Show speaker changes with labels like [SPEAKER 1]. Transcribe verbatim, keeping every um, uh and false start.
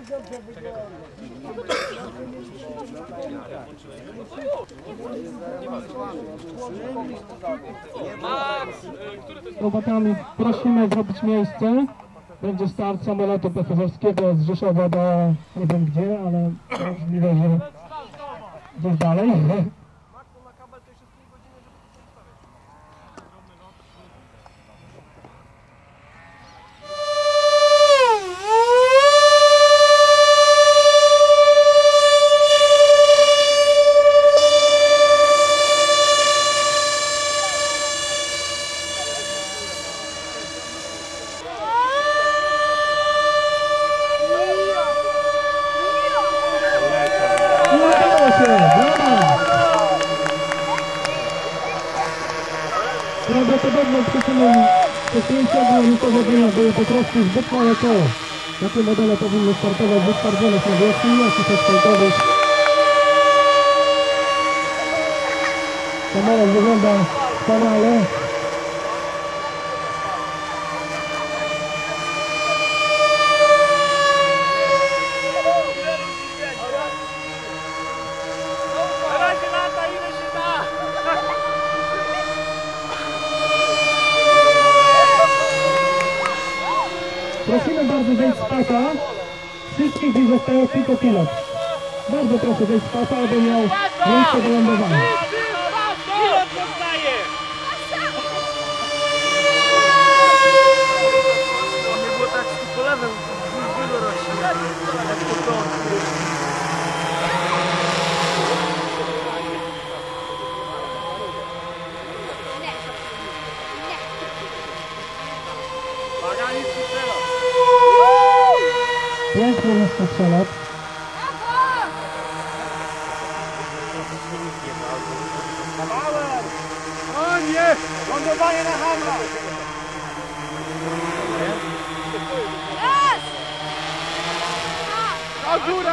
[SPEAKER 1] Robotami prosimy zrobić miejsce. Będzie start samolotu pasażerskiego z Rzeszowa do nie wiem gdzie, ale możliwe, że gdzieś dalej. Prawdopodobnie przyczyną przesunięcia granitowania były po prostu zbyt małe koło. Takie modele powinny startować wystawionych na wierzchni, jak i asfaltowych. Samolot wygląda wspaniale. Prosimy bardzo zejść z pasa. Wszystkich gdzie zostało tylko pilot. Bardzo proszę zejść z pasa, aby miał miejsce do lądowania.
[SPEAKER 2] Pilot zostaje! Nie było tak po lewym, dużo rośnie. Jak to prąd.
[SPEAKER 1] Piękny jest to przelot.
[SPEAKER 2] O nie! Lądowanie na hamra! Na górę!